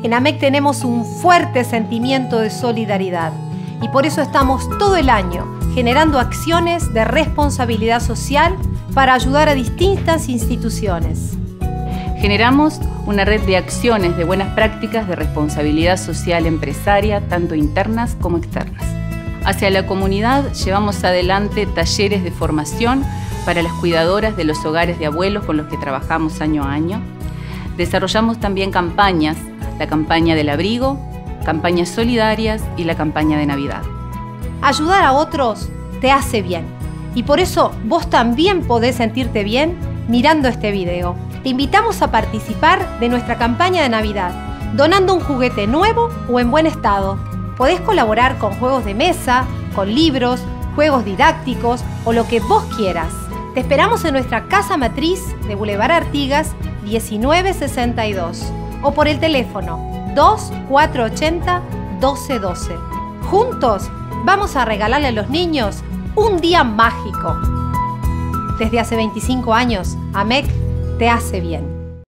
En AMEC tenemos un fuerte sentimiento de solidaridad y por eso estamos todo el año generando acciones de responsabilidad social para ayudar a distintas instituciones. Generamos una red de acciones de buenas prácticas de responsabilidad social empresaria, tanto internas como externas. Hacia la comunidad llevamos adelante talleres de formación para las cuidadoras de los hogares de abuelos con los que trabajamos año a año. Desarrollamos también campañas, la campaña del abrigo, campañas solidarias y la campaña de Navidad. Ayudar a otros te hace bien y por eso vos también podés sentirte bien mirando este video. Te invitamos a participar de nuestra campaña de Navidad, donando un juguete nuevo o en buen estado. Podés colaborar con juegos de mesa, con libros, juegos didácticos o lo que vos quieras. Te esperamos en nuestra casa matriz de Boulevard Artigas 1962 o por el teléfono 2480 1212. Juntos vamos a regalarle a los niños un día mágico. Desde hace 25 años, AMEC te hace bien.